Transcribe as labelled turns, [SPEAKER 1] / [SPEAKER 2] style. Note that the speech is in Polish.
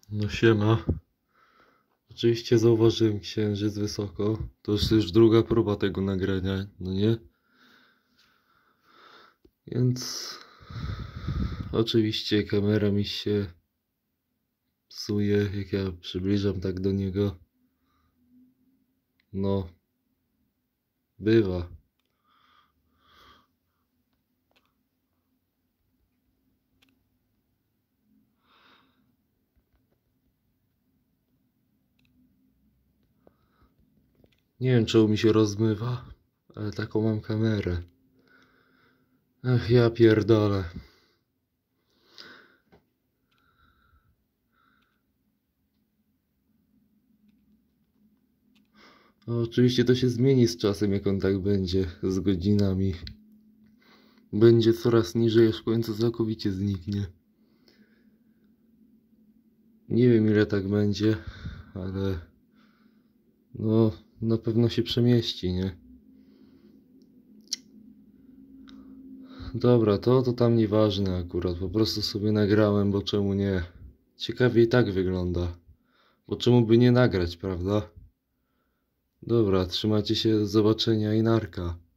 [SPEAKER 1] No siema. Oczywiście zauważyłem księżyc wysoko. To już druga próba tego nagrania, no nie? Więc oczywiście kamera mi się psuje, jak ja przybliżam tak do niego. No, bywa. Nie wiem, czemu mi się rozmywa, ale taką mam kamerę. Ach, ja pierdolę. No, oczywiście to się zmieni z czasem, jak on tak będzie, z godzinami. Będzie coraz niżej, aż w końcu całkowicie zniknie. Nie wiem, ile tak będzie, ale no na pewno się przemieści, nie? Dobra, to tam nieważne akurat, po prostu sobie nagrałem, bo czemu nie? Ciekawie i tak wygląda, bo czemu by nie nagrać, prawda? Dobra, trzymajcie się, do zobaczenia i narka.